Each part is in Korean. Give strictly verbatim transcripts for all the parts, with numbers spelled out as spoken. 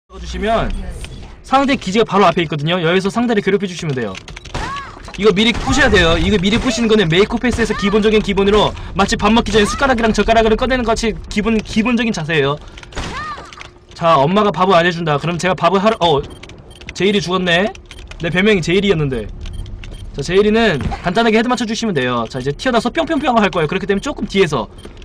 주시면 상대 기지가 바로 앞에 있거든요. 여기서 상대를 괴롭혀 주시면 돼요. 이거 미리 푸셔야 돼요. 이거 미리 푸시는 거는 메이커패스에서 기본적인 기본으로 마치 밥 먹기 전에 숟가락이랑 젓가락을 꺼내는 것 같이 기본 기본적인 자세예요. 자, 엄마가 밥을 안 해준다. 그럼 제가 밥을 하러 어 제일이 죽었네. 내 별명이 제일이었는데. 자, 제일이는 간단하게 헤드 맞춰 주시면 돼요. 자, 이제 튀어나와서 뿅뿅뿅 할 거예요. 그렇기 때문에 조금 뒤에서.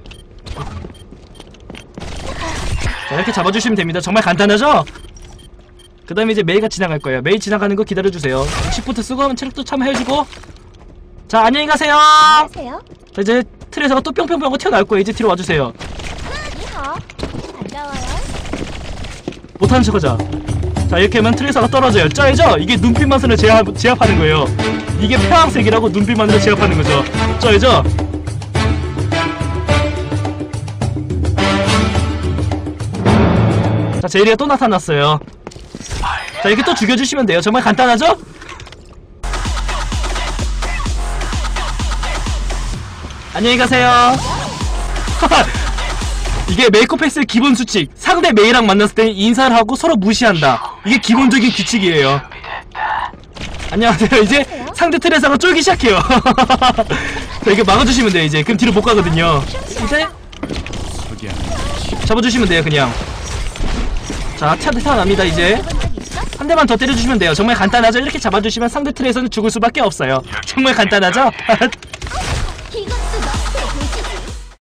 자, 이렇게 잡아주시면 됩니다. 정말 간단하죠? 그 다음에 이제 메이가 지나갈 거예요. 메이 지나가는 거 기다려주세요. 시프트 쓰고 체력도 참여해주고. 자, 안녕히 가세요. 안녕하세요. 자, 이제 트레이서가 또 뿅뿅뿅 하고 튀어나올 거예요. 이제 뒤로 와주세요. 니하오. 반가워요. 못하는 척하자. 자, 이렇게 하면 트레이서가 떨어져요. 쩌이죠? 이게 눈빛만으로 제압, 제압하는 거예요. 이게 폐왕색이라고 눈빛만으로 제압하는 거죠. 쩌이죠? 자, 제이리가 또 나타났어요. 자, 이렇게 또 죽여주시면 돼요. 정말 간단하죠? 안녕히 가세요. 이게 메이커패스의 기본 수칙. 상대 메이랑 만났을 때 인사를 하고 서로 무시한다. 이게 기본적인 규칙이에요. 안녕하세요. 이제 상대 트레사가 쫄기 시작해요. 자, 이거 막아주시면 돼요. 이제 그럼 뒤로 못 가거든요. 이제 잡아주시면 돼요. 그냥. 자, 차드 태어납니다. 이제 한 대만 더 때려주시면 돼요. 정말 간단하죠? 이렇게 잡아주시면 상대 트레에서는 죽을 수밖에 없어요. 정말 간단하죠? 이건